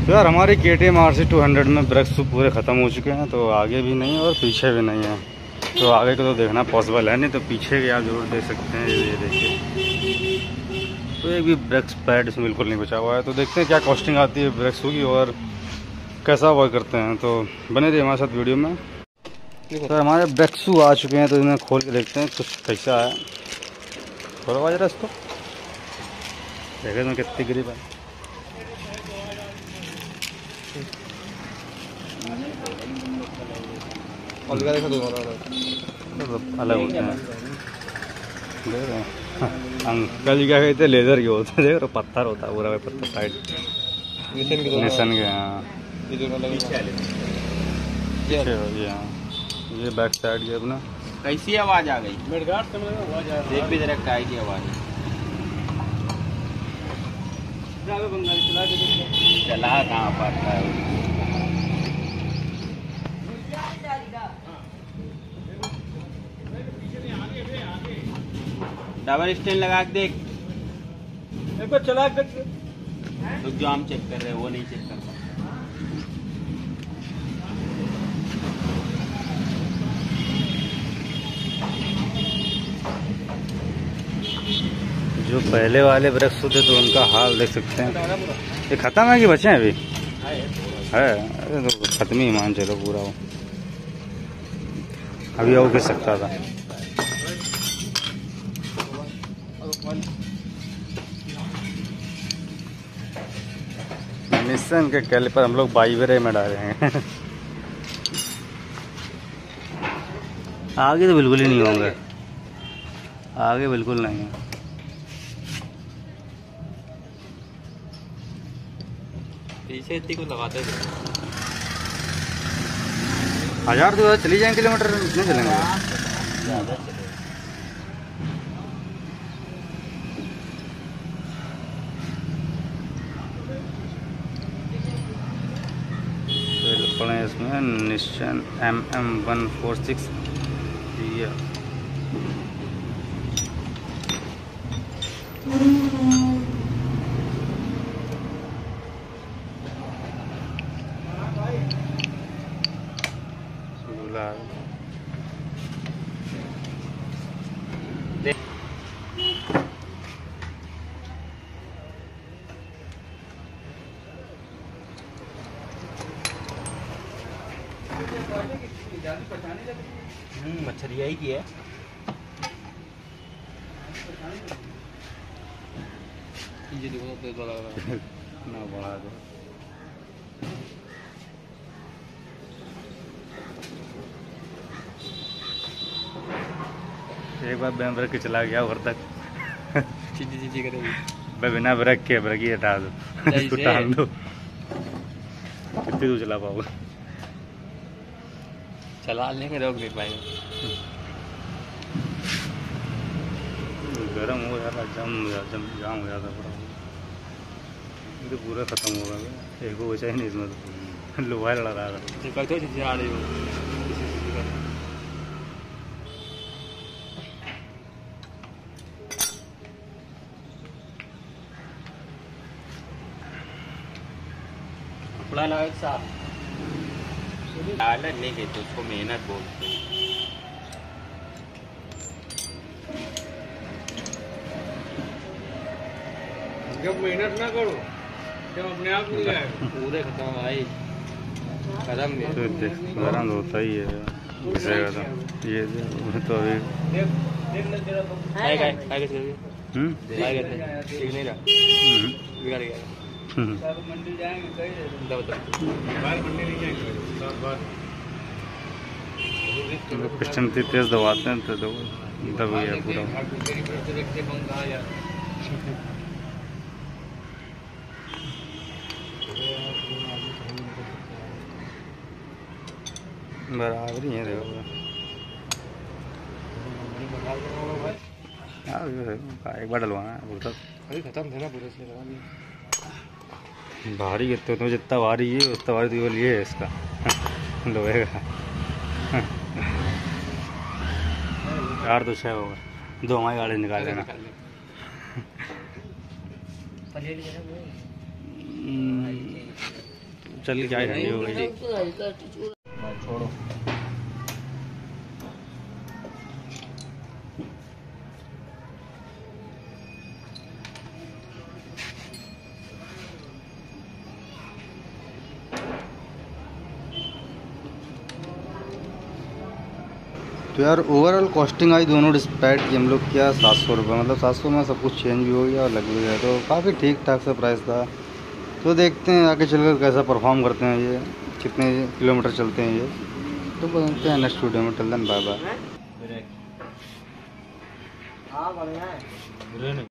तो यार हमारे KTM RC 200 में ब्रेक्स पूरे ख़त्म हो चुके हैं, तो आगे भी नहीं और पीछे भी नहीं है। तो आगे को तो देखना पॉसिबल है नहीं, तो पीछे के आप जरूर देख सकते हैं। ये देखिए, तो एक भी ब्रेक्स पैड इसमें बिल्कुल नहीं बचा हुआ है। तो देखते हैं क्या कॉस्टिंग आती है ब्रेक्स की और कैसा वर्क करते हैं। तो बने रहिए हमारे साथ वीडियो में। तो हमारे ब्रेक्स आ चुके हैं, तो इन्हें खोल के देखते हैं कुछ कैसा है। खोलो बाज रहा इसको, देखे इसमें कितनी ग्रिप है। अलग होते हैं, देख रहे हैं। अंकल जी क्या कहते हैं, लेदर के होते हैं, देख रहे पत्थर होता है पूरा, पत्थर टाइट निशन के। हाँ ये बैक साइड के अपना कैसी आवाज आ गई, देख भी जरा काय की आवाज चला कहाँ पड़ता है। डबल स्टैंड लगा के देख, एक बार चला के देख। तो जो हम चेक कर रहे हैं वो नहीं चेक कर सकते। जो पहले वाले ब्रेक्स होते तो उनका हाल देख सकते हैं। ये खत्म है कि बचे हैं अभी? है, अरे तो खत्म ही मान चलो पूरा। वो अभी वो गिर सकता था। निस्सन के कैलिपर हम लोग बाईवेरे में डाले हैं। आगे तो बिल्कुल ही नहीं होंगे, आगे बिल्कुल नहीं है। पीछे इतनी को लगाते थे 1000 तो चली जाएंगे, किलोमीटर नहीं चलेंगे ज़्यादा। पड़े इसमें निस्सन MM146 ये मच्छरिया ही की है ना बढ़ा दो। एक बार बिना ब्रेक के चला गया उधर तक, चीची करेगी। बिना ब्रेक के ब्रेक ही हटा दो, इसको टांग दो, कितनी दूर चला पाओगे? चला लेंगे, रोक नहीं पाएंगे। गर्म हो जाता, जाम हो जाता पूरा। ये तो पूरा खत्म होगा, एक को बचा ही नहीं इसमें, तो लोहा लड़ा रहा था। कपड़ा लगा साफ नहीं कहते उसको, मेहनत बोलते। जब मेहनत ना करो जब अपने आप मिल जाएगा। पूरे खत्म भाई, खत्म। तो गरम होता ही है, घिसेगा तो ये तो अभी ठीक नहीं रहा, बिगड़ गया। मंदिर जाएंगे पिस्टन तेज दबाते हैं तो दब गया पूरा। बराबर ही है, देखो एक बार डलवाना है, अभी खत्म थे ना पूरे, इसलिए लगा दिया। भारी कितने तो जितना भारी है उतना भारी तो ये है इसका लोहे का। यार तो 6 होगा, 2 हमारी गाड़ी निकाल लेना। चल के क्या ठंडी हो गई। छोड़ो। तो यार ओवरऑल कॉस्टिंग आई दोनों डिस्पैच की हम लोग क्या 700 रुपये, मतलब 700 में सब कुछ चेंज भी हो गया और लग भी गया, तो काफ़ी ठीक ठाक सा प्राइस था। तो देखते हैं आगे चलकर कैसा परफॉर्म करते हैं ये, कितने किलोमीटर चलते हैं ये, तो बोलते हैं नेक्स्ट वीडियो में। Till then bye bye.